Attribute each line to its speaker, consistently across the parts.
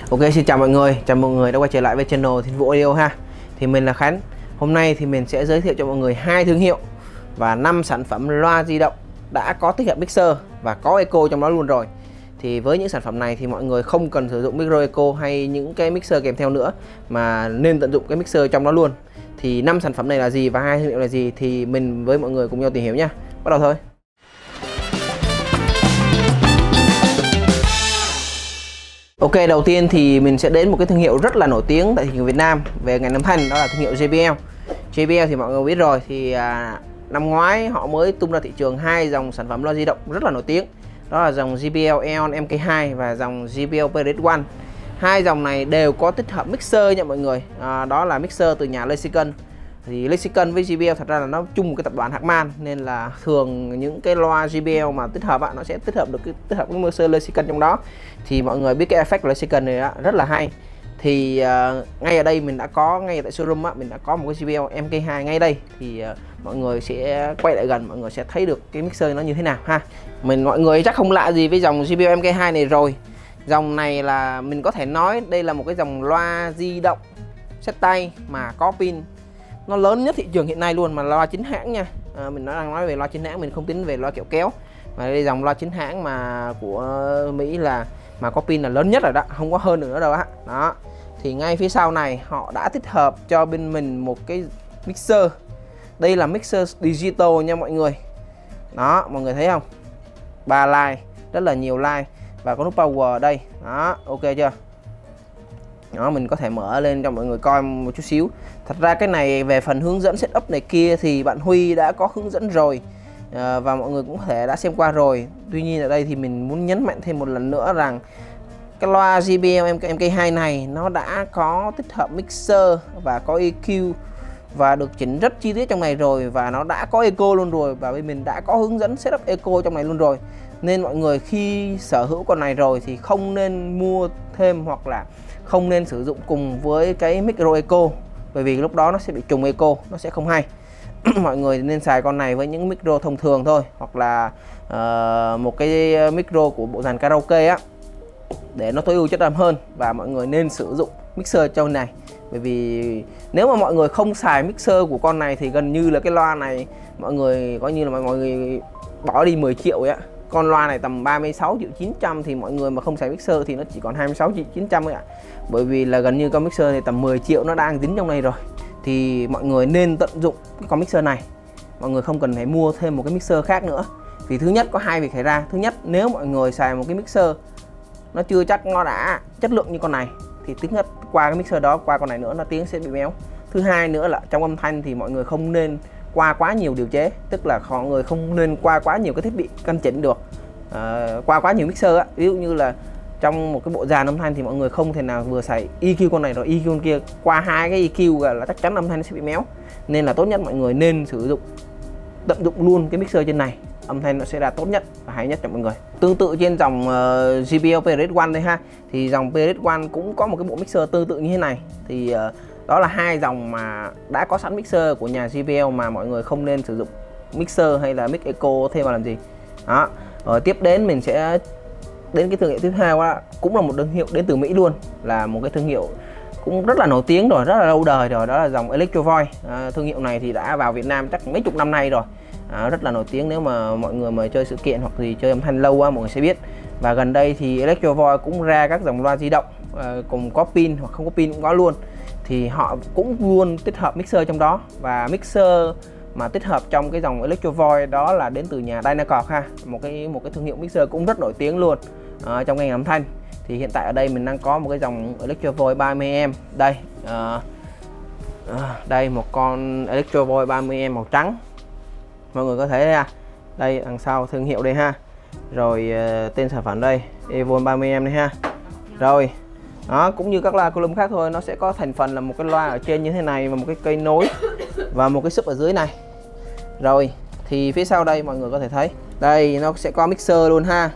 Speaker 1: Ok, xin chào mọi người, chào mọi người đã quay trở lại với channel Thiên Vũ Audio ha. Thì mình là Khánh. Hôm nay thì mình sẽ giới thiệu cho mọi người 2 thương hiệu và 5 sản phẩm loa di động đã có tích hợp mixer và có echo trong đó luôn rồi. Thì với những sản phẩm này thì mọi người không cần sử dụng micro echo hay những cái mixer kèm theo nữa, mà nên tận dụng cái mixer trong đó luôn. Thì 5 sản phẩm này là gì và 2 thương hiệu là gì thì mình với mọi người cùng nhau tìm hiểu nha. Bắt đầu thôi. Ok, đầu tiên thì mình sẽ đến một cái thương hiệu rất là nổi tiếng tại thị trường Việt Nam về ngành âm thanh, đó là thương hiệu JBL. JBL thì mọi người biết rồi, thì năm ngoái họ mới tung ra thị trường 2 dòng sản phẩm loa di động rất là nổi tiếng. Đó là dòng JBL Eon MK2 và dòng JBL PRS1. Hai dòng này đều có tích hợp mixer nha mọi người. Đó là mixer từ nhà Lexicon. Thì Lexicon với JBL thật ra là nó chung một cái tập đoàn Harman, nên là thường những cái loa JBL mà tích hợp nó sẽ tích hợp được cái mixer Lexicon trong đó. Thì mọi người biết cái effect của Lexicon này rất là hay. Thì ngay ở đây mình đã có, ngay tại showroom mình đã có một cái JBL MK2 ngay đây. Thì mọi người sẽ quay lại gần, mọi người sẽ thấy được cái mixer nó như thế nào ha. Mọi người chắc không lạ gì với dòng JBL MK2 này rồi. Dòng này là mình có thể nói đây là một cái dòng loa di động xách tay mà có pin nó lớn nhất thị trường hiện nay luôn, mà loa chính hãng nha. Mình đang nói về loa chính hãng, mình không tính về loa kẹo kéo, mà đây dòng loa chính hãng mà của Mỹ là mà có pin là lớn nhất rồi đó, không có hơn nữa đâu á. Đó. Thì ngay phía sau này họ đã tích hợp cho bên mình một cái mixer. Đây là mixer digital nha mọi người. Đó, mọi người thấy không? 3 line, rất là nhiều line và có nút power ở đây. Đó, ok chưa? Đó, mình có thể mở lên cho mọi người coi một chút xíu. Thật ra cái này về phần hướng dẫn setup này kia thì bạn Huy đã có hướng dẫn rồi, và mọi người cũng có thể đã xem qua rồi. Tuy nhiên ở đây thì mình muốn nhấn mạnh thêm một lần nữa rằng cái loa JBL MK2 này nó đã có tích hợp mixer và có EQ và được chỉnh rất chi tiết trong này rồi, và nó đã có echo luôn rồi, và bên mình đã có hướng dẫn setup echo trong này luôn rồi. Nên mọi người khi sở hữu con này rồi thì không nên mua thêm hoặc là không nên sử dụng cùng với cái micro echo, bởi vì lúc đó nó sẽ bị trùng echo, nó sẽ không hay. Mọi người nên xài con này với những micro thông thường thôi, hoặc là một cái micro của bộ dàn karaoke á, để nó tối ưu chất âm hơn. Và mọi người nên sử dụng mixer trong này, bởi vì nếu mà mọi người không xài mixer của con này thì gần như là cái loa này mọi người coi như là mọi người bỏ đi 10 triệu ấy ạ. Con loa này tầm 36 triệu 900 thì mọi người mà không xài mixer thì nó chỉ còn 26 triệu 900 ấy ạ. Bởi vì là gần như con mixer này tầm 10 triệu nó đang dính trong này rồi. Thì mọi người nên tận dụng cái con mixer này. Mọi người không cần phải mua thêm một cái mixer khác nữa. Vì thứ nhất có 2 việc xảy ra. Thứ nhất, nếu mọi người xài một cái mixer nó chưa chắc nó đã chất lượng như con này thì tiếng nhất qua cái mixer đó, qua con này nữa nó tiếng sẽ bị méo. Thứ hai nữa là trong âm thanh thì mọi người không nên qua quá nhiều điều chế, tức là mọi người không nên qua quá nhiều cái thiết bị căn chỉnh được, qua quá nhiều mixer á. Ví dụ như là trong một cái bộ dàn âm thanh thì mọi người không thể nào vừa xài EQ con này rồi EQ con kia, qua 2 cái EQ là chắc chắn âm thanh sẽ bị méo. Nên là tốt nhất mọi người nên sử dụng, tận dụng luôn cái mixer trên này, âm thanh nó sẽ ra tốt nhất và hay nhất cho mọi người. Tương tự trên dòng JBL PRS1 đây ha, thì dòng PRS1 cũng có một cái bộ mixer tương tự như thế này. Thì đó là 2 dòng mà đã có sẵn mixer của nhà JBL mà mọi người không nên sử dụng mixer hay là mic echo thêm vào làm gì. Đó. Rồi tiếp đến mình sẽ đến cái thương hiệu tiếp theo đó, cũng là một thương hiệu đến từ Mỹ luôn, là một cái thương hiệu cũng rất là nổi tiếng rồi, rất là lâu đời rồi, đó là dòng Electro Voice. Thương hiệu này thì đã vào Việt Nam chắc mấy chục năm nay rồi. Rất là nổi tiếng, nếu mà mọi người mà chơi sự kiện hoặc gì chơi âm thanh lâu quá mọi người sẽ biết. Và gần đây thì Electro Voice cũng ra các dòng loa di động cùng có pin hoặc không có pin cũng có luôn. Thì họ cũng luôn tích hợp mixer trong đó, và mixer mà tích hợp trong cái dòng Electro Voice đó là đến từ nhà Dynacord ha, một cái thương hiệu mixer cũng rất nổi tiếng luôn trong ngành âm thanh. Thì hiện tại ở đây mình đang có một cái dòng Electro Voice 30A đây, đây một con Electro Voice 30A màu trắng, mọi người có thể thấy đây đằng sau thương hiệu đây ha, rồi tên sản phẩm đây Evoice 30A đây ha. Rồi đó, cũng như các loa column khác thôi, nó sẽ có thành phần là một cái loa ở trên như thế này và một cái cây nối và một cái sub ở dưới này. Rồi thì phía sau đây mọi người có thể thấy đây nó sẽ có mixer luôn ha.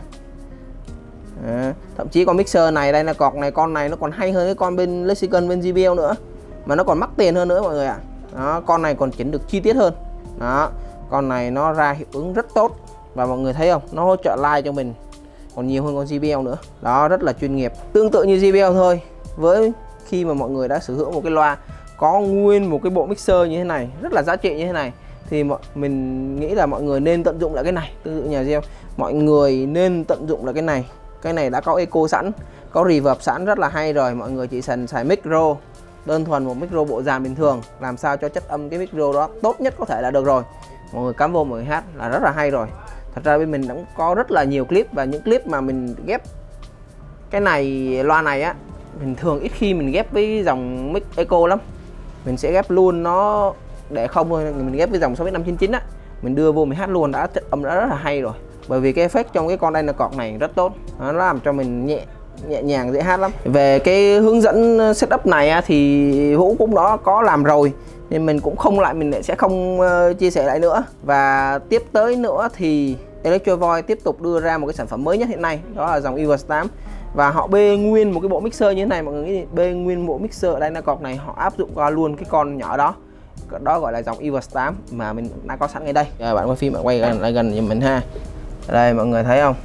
Speaker 1: Thậm chí con mixer này đây là cọc này, con này nó còn hay hơn cái con bên Lexicon bên JBL nữa, mà nó còn mắc tiền hơn nữa mọi người ạ. Đó, con này còn chỉnh được chi tiết hơn. Đó, con này nó ra hiệu ứng rất tốt, và mọi người thấy không, nó hỗ trợ line cho mình còn nhiều hơn con JBL nữa. Đó, rất là chuyên nghiệp. Tương tự như JBL thôi, với khi mà mọi người đã sở hữu một cái loa có nguyên một cái bộ mixer như thế này, rất là giá trị như thế này, thì mình nghĩ là mọi người nên tận dụng lại cái này. Tương tự nhà JBL, mọi người nên tận dụng lại cái này. Cái này đã có echo sẵn, có reverb sẵn, rất là hay rồi. Mọi người chỉ cần xài micro đơn thuần, một micro bộ dàn bình thường, làm sao cho chất âm cái micro đó tốt nhất có thể là được rồi. Mọi người cắm vô mọi người hát là rất là hay rồi. Thật ra bên mình cũng có rất là nhiều clip, và những clip mà mình ghép cái này, loa này á, mình thường ít khi mình ghép với dòng mic echo lắm. Mình sẽ ghép luôn nó để không thôi, mình ghép với dòng 6X599 á, mình đưa vô mình hát luôn, đã chất âm đã rất là hay rồi. Bởi vì cái effect trong cái con Dynacord này rất tốt, nó làm cho mình nhẹ nhàng dễ hát lắm. Về cái hướng dẫn setup này á, thì Vũ cũng đó có làm rồi nên mình cũng mình sẽ không chia sẻ lại nữa. Và tiếp tới nữa thì Electro Voice tiếp tục đưa ra một cái sản phẩm mới nhất hiện nay, đó là dòng EVerse 8. Và họ bê nguyên một cái bộ mixer như thế này, mọi người nghĩ bê nguyên bộ mixer ở Dynacord này, họ áp dụng qua luôn cái con nhỏ đó. Đó gọi là dòng EVerse 8 mà mình đã có sẵn ngay đây. Rồi, bạn quay phim, bạn quay lại gần giùm mình ha. Đây mọi người thấy không?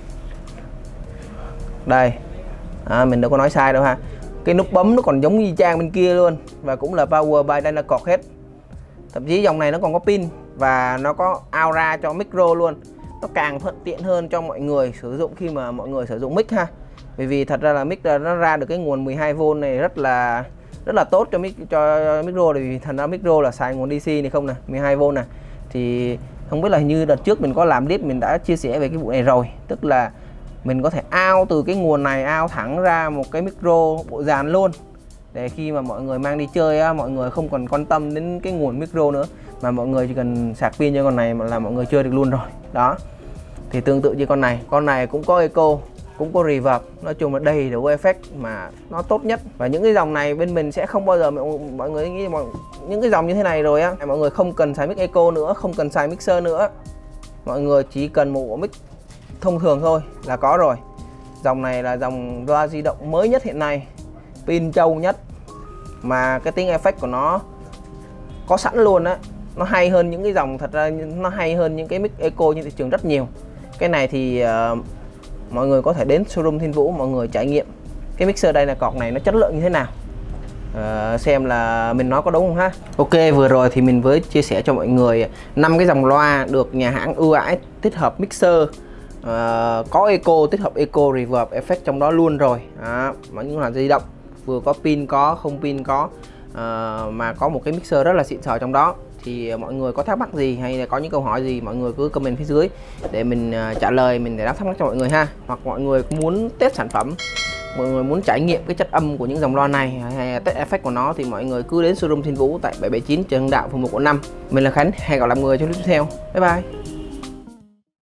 Speaker 1: Đây. Mình đâu có nói sai đâu ha. Cái nút bấm nó còn giống như trang bên kia luôn, và cũng là Power by Dynacord hết. Thậm chí dòng này nó còn có pin và nó có aura cho micro luôn. Nó càng thuận tiện hơn cho mọi người sử dụng khi mà mọi người sử dụng mic ha. Bởi vì thật ra là mic nó ra được cái nguồn 12V này rất là tốt cho micro. Vì thành ra micro là xài nguồn DC này không nè, 12V nè. Thì không biết là hình như đợt trước mình có làm clip mình đã chia sẻ về cái vụ này rồi, tức là mình có thể out từ cái nguồn này, out thẳng ra một cái micro bộ dàn luôn, để khi mà mọi người mang đi chơi á, mọi người không còn quan tâm đến cái nguồn micro nữa, mà mọi người chỉ cần sạc pin cho con này mà là mọi người chơi được luôn rồi. Đó, thì tương tự như con này cũng có echo, cũng có reverb, nói chung là đầy đủ effect mà nó tốt nhất. Và những cái dòng này bên mình sẽ không bao giờ mọi người nghĩ những cái dòng như thế này rồi á, mọi người không cần xài mic echo nữa, không cần xài mixer nữa, mọi người chỉ cần một bộ mic thông thường thôi là có rồi. Dòng này là dòng loa di động mới nhất hiện nay, pin trâu nhất, mà cái tiếng effect của nó có sẵn luôn á. Nó hay hơn những cái dòng, thật ra nó hay hơn những cái mic echo trên thị trường rất nhiều. Cái này thì mọi người có thể đến showroom Thiên Vũ, mọi người trải nghiệm cái mixer Dynacord này nó chất lượng như thế nào, xem là mình nói có đúng không ha. Ok, vừa rồi thì mình mới chia sẻ cho mọi người 5 cái dòng loa được nhà hãng ưu ái tích hợp mixer, có echo, tích hợp echo, reverb, effect trong đó luôn rồi. Mà những loa di động vừa có pin có, không pin có, mà có một cái mixer rất là xịn sò trong đó. Thì mọi người có thắc mắc gì hay là có những câu hỏi gì, mọi người cứ comment phía dưới để mình trả lời, mình để đáp thắc mắc cho mọi người ha. Hoặc mọi người muốn test sản phẩm, mọi người muốn trải nghiệm cái chất âm của những dòng loa này hay test effect của nó, thì mọi người cứ đến showroom Thiên Vũ tại 779 Trần Hưng Đạo, phường 1 quận 5. Mình là Khánh, hẹn gặp lại mọi người trong clip tiếp theo. Bye bye.